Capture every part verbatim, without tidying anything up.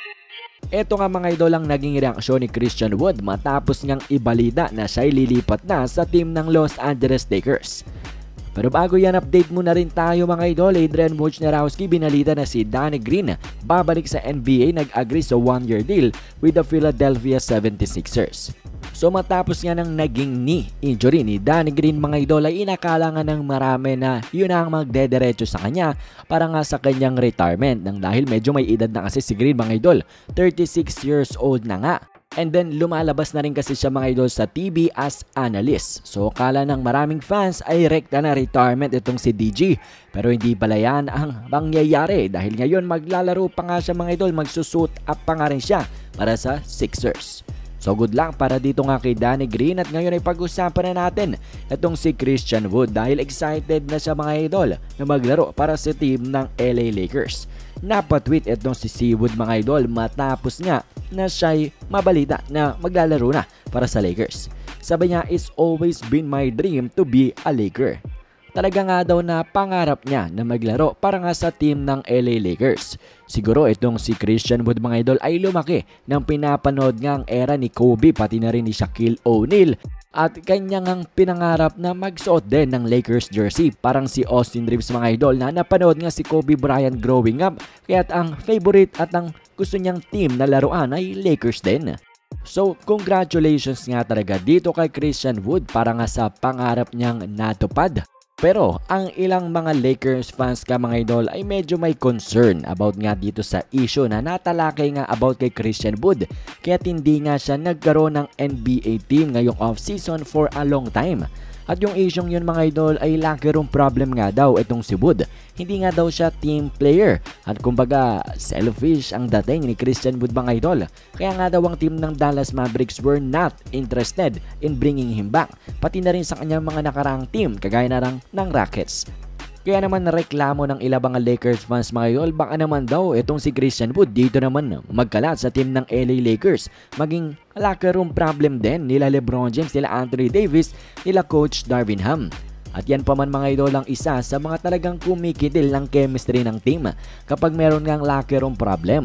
Ito nga mga idol ang naging reaksyon ni Christian Wood matapos niyang ibalita na siya'y lilipat na sa team ng Los Angeles Lakers. Pero bago yan, update muna rin tayo mga idol. Adrian Wojnarowski binalita na si Danny Green babalik sa N B A, nag-agree sa one-year deal with the Philadelphia seventy-sixers. So matapos nga ng naging knee injury ni Danny Green mga idol ay inakala nga ng marami na yun ang magdederecho sa kanya para nga sa kanyang retirement, nang dahil medyo may edad na kasi si Green mga idol, thirty-six years old na nga. And then lumalabas na rin kasi siya mga idol sa T V as analyst. So kala ng maraming fans ay rekta na retirement itong si D G. Pero hindi pala yan ang mangyayari, dahil ngayon maglalaro pa nga siya mga idol, magsusuit up pa nga rin siya para sa Sixers. So good luck para dito nga kay Danny Green. At ngayon ay pag-usapan na natin itong si Christian Wood, dahil excited na siya mga idol na maglaro para sa team ng L A Lakers. Napatweet itong si C. Wood mga idol matapos nga na siya'y mabalita na maglalaro na para sa Lakers. Sabi niya, "It's always been my dream to be a Laker." Talaga nga daw na pangarap niya na maglaro para nga sa team ng L A Lakers. Siguro itong si Christian Wood mga idol ay lumaki ng pinapanood nga ang era ni Kobe, pati na rin ni Shaquille O'Neal. At kanya ngang pinangarap na magsuot din ng Lakers jersey, parang si Austin Reeves mga idol na napanood nga si Kobe Bryant growing up. Kaya't ang favorite at ang gusto niyang team na laruan ay Lakers din. So congratulations nga talaga dito kay Christian Wood para nga sa pangarap niyang natupad. Pero ang ilang mga Lakers fans ka mga idol ay medyo may concern about nga dito sa issue na natalakay nga about kay Christian Wood, kaya hindi nga siya nagkaroon ng N B A team ngayong off-season for a long time. At yung issue yun mga idol ay locker room problem nga daw itong si Wood. Hindi nga daw siya team player at kumbaga selfish ang dating ni Christian Wood mga idol. Kaya nga daw ang team ng Dallas Mavericks were not interested in bringing him back, pati na rin sa kanyang mga nakaraang team kagaya na lang ng Rockets. Kaya naman nareklamo ng ilang mga Lakers fans mga idol, baka naman daw itong si Christian Wood dito naman magkalat sa team ng L A Lakers. Maging locker room problem din nila LeBron James, nila Anthony Davis, nila Coach Darvin Ham. At yan pa man mga idol ang isa sa mga talagang kumikidil ng chemistry ng team kapag meron ngang locker room problem.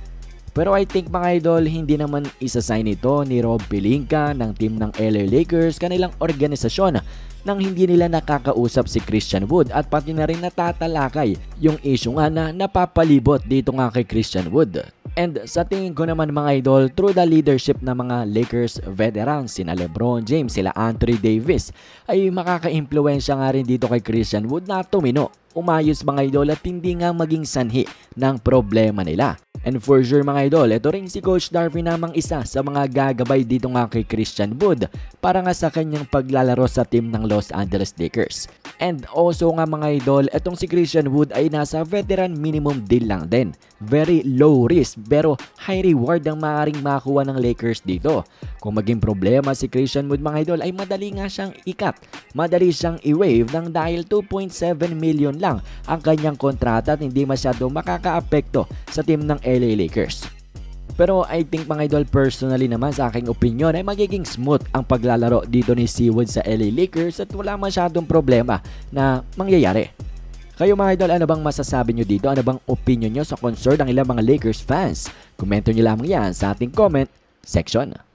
Pero I think mga idol, hindi naman isasign ito ni Rob Pelinka ng team ng L A Lakers, kanilang organisasyon, nang hindi nila nakakausap si Christian Wood at pati na rin natatalakay yung issue nga na napapalibot dito nga kay Christian Wood. And sa tingin ko naman mga idol, through the leadership ng mga Lakers veterans, sina LeBron James, sila Anthony Davis, ay makaka-impluwensya nga rin dito kay Christian Wood na tumino, umayos mga idol, at hindi nga maging sanhi ng problema nila. And for sure mga idol, ito rin si Coach Darvin namang isa sa mga gagabay dito nga kay Christian Wood para nga sa kanyang paglalaro sa team ng Los Angeles Lakers. And also nga mga idol, itong si Christian Wood ay nasa veteran minimum deal lang din. Very low risk pero high reward ang maaaring makuha ng Lakers dito. Kung maging problema si Christian Wood mga idol ay madali nga siyang ikat. Madali siyang i-waive nang dahil two point seven million lang ang kanyang kontrata at hindi masyado makakaapekto sa team ng L A Lakers. Pero I think mga idol, personally naman sa aking opinion ay magiging smooth ang paglalaro dito ni C. Wood sa L A Lakers at wala masyadong problema na mangyayari. Kayo mga idol, ano bang masasabi nyo dito? Ano bang opinion nyo sa concern ng ilang mga Lakers fans? Komento nyo lamang yan sa ating comment section.